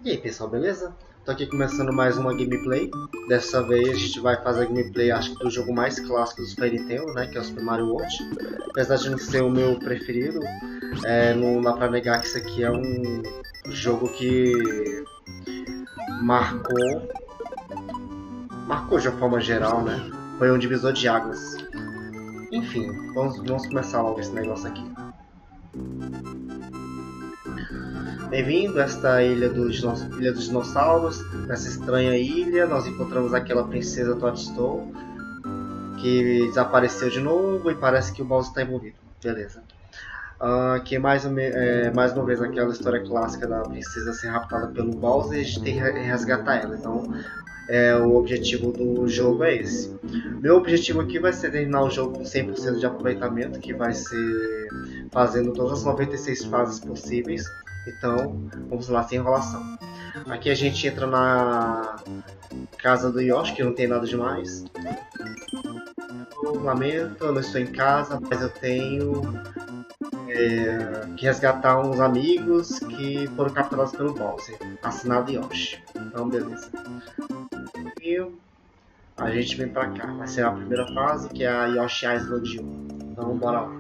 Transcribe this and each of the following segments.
E aí pessoal, beleza? Tô aqui começando mais uma gameplay. Dessa vez a gente vai fazer a gameplay, acho que do jogo mais clássico do Super Nintendo, né? Que é o Super Mario World. Apesar de não ser o meu preferido, não dá pra negar que isso aqui é um jogo que marcou de uma forma geral, né? Foi um divisor de águas. Enfim, vamos começar logo esse negócio aqui. Bem-vindo a esta ilha dos dinossauros. Nessa estranha ilha, nós encontramos aquela princesa Toadstool que desapareceu de novo e parece que o Bowser está envolvido. Beleza. Aqui mais uma vez aquela história clássica da princesa ser raptada pelo Bowser e a gente tem que resgatar ela. Então, o objetivo do jogo é esse. Meu objetivo aqui vai ser terminar o jogo com 100% de aproveitamento, que vai ser fazendo todas as 96 fases possíveis. Então, vamos lá, sem enrolação. Aqui a gente entra na casa do Yoshi, que não tem nada demais. Eu lamento, eu não estou em casa, mas eu tenho que resgatar uns amigos que foram capturados pelo Bowser. Assinado Yoshi. Então, beleza. E a gente vem pra cá. Vai ser a primeira fase, que é a Yoshi Island 1. Então, bora lá.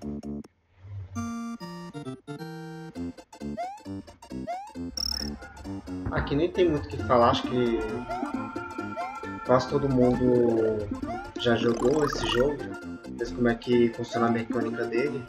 Aqui nem tem muito o que falar, acho que quase todo mundo já jogou esse jogo, sabe como é que funciona a mecânica dele.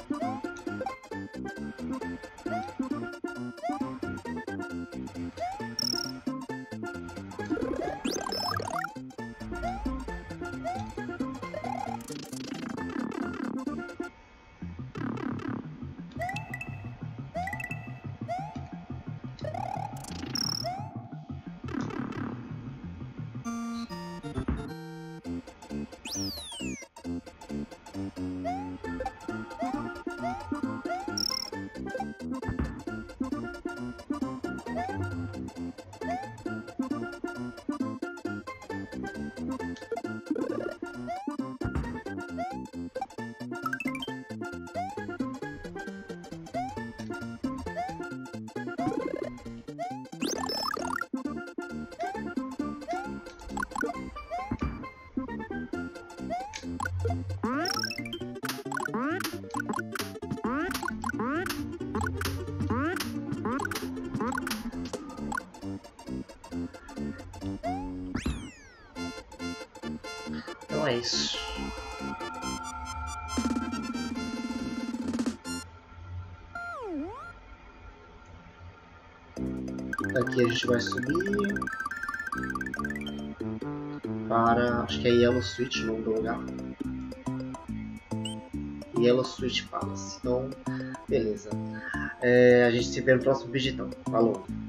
Então é isso. Aqui a gente vai subir para, acho que é Yellow Switch o nome do lugar. Yellow Switch Palace. Então, beleza. A gente se vê no próximo vídeo então. Falou!